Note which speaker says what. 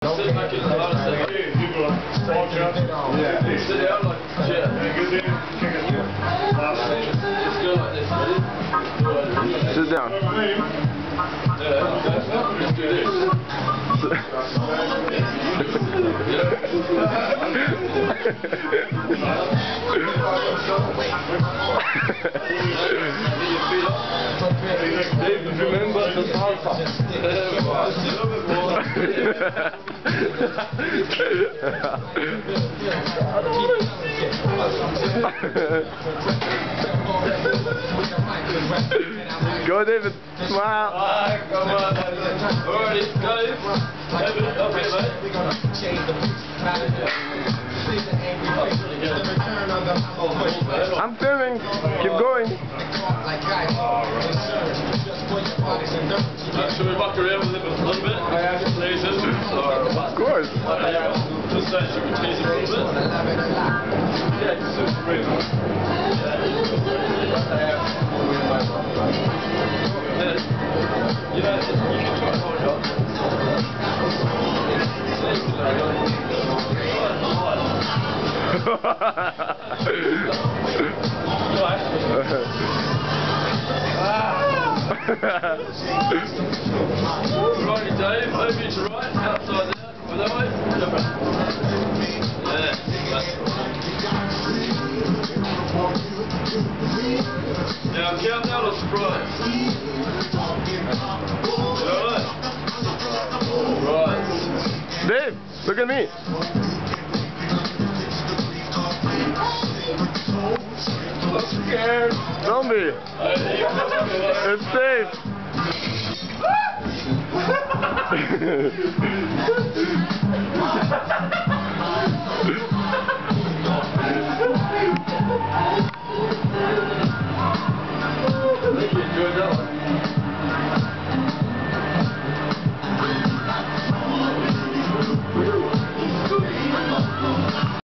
Speaker 1: Sit back in the house and sit down like shit. Just go like this, ready?
Speaker 2: Sit down.
Speaker 1: Yeah, let's do this.
Speaker 2: Remember the salsa. Go, David. Smile.
Speaker 1: Come on. Alright, go. David, up here, mate.
Speaker 2: I'm filming. Keep going.
Speaker 1: Should we muck around with him a little bit? Tease him?
Speaker 2: Of course.
Speaker 1: Just say, should we tease him a little bit? Yeah, just you know, you can try and hold it up. Righty Dave, over to right, outside there, over that way. Yeah, now count out or surprise? Alright.
Speaker 2: Dave, look at me.
Speaker 1: I'm scared.
Speaker 2: Don't be. It's safe.
Speaker 1: I think you enjoyed that one.